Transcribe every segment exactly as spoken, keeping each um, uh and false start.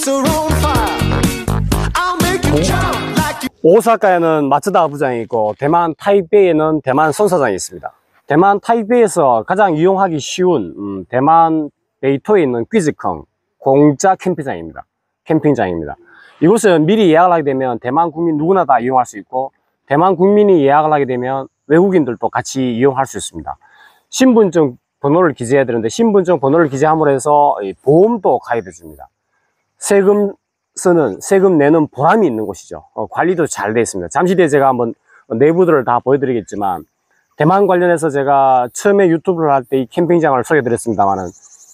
오사카에는 마츠다 부장이 있고 대만 타이베이에는 대만 손사장이 있습니다. 대만 타이베이에서 가장 이용하기 쉬운 음, 대만 베이토에 있는 퀴즈컹 공짜 캠핑장입니다. 캠핑장입니다. 이곳은 미리 예약을 하게 되면 대만 국민 누구나 다 이용할 수 있고 대만 국민이 예약을 하게 되면 외국인들도 같이 이용할 수 있습니다. 신분증 번호를 기재해야 되는데 신분증 번호를 기재함으로 해서 보험도 가입해 줍니다. 세금 쓰는, 세금 내는 보람이 있는 곳이죠. 어, 관리도 잘 되어 있습니다. 잠시 뒤에 제가 한번 내부들을 다 보여드리겠지만 대만 관련해서 제가 처음에 유튜브를 할 때 이 캠핑장을 소개해 드렸습니다만은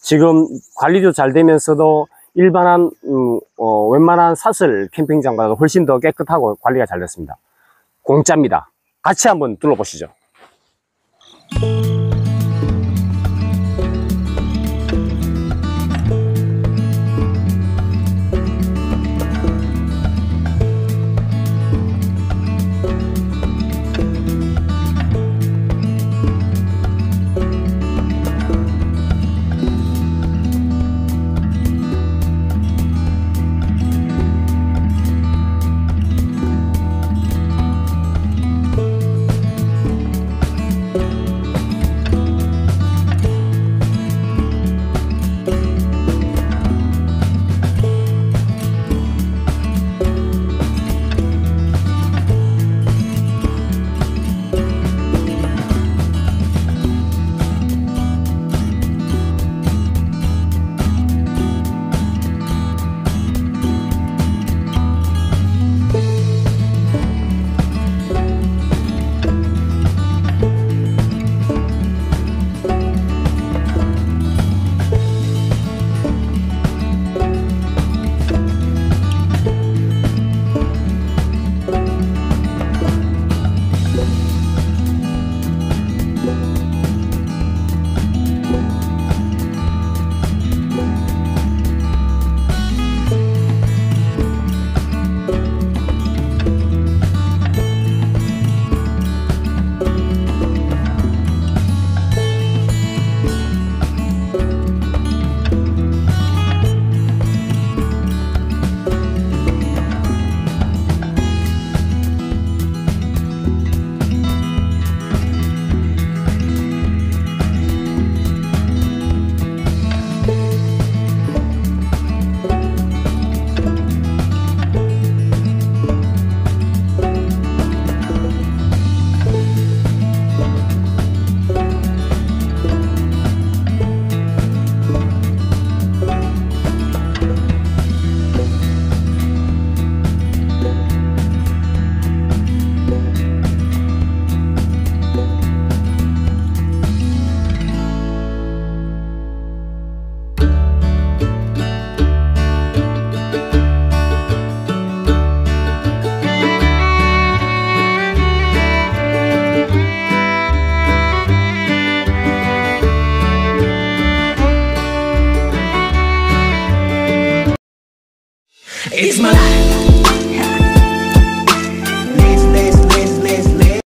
지금 관리도 잘 되면서도 일반한 음, 어, 웬만한 사설 캠핑장보다 훨씬 더 깨끗하고 관리가 잘 됐습니다. 공짜입니다. 같이 한번 둘러보시죠. It's my life.